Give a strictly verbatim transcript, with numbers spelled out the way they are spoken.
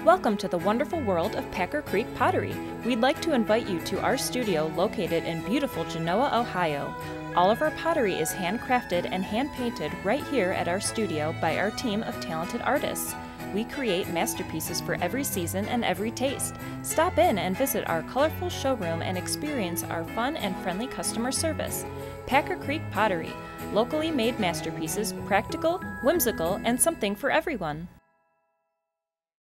Welcome to the wonderful world of Packer Creek Pottery. We'd like to invite you to our studio located in beautiful Genoa, Ohio. All of our pottery is handcrafted and hand-painted right here at our studio by our team of talented artists. We create masterpieces for every season and every taste. Stop in and visit our colorful showroom and experience our fun and friendly customer service. Packer Creek Pottery, locally made masterpieces, practical, whimsical, and something for everyone.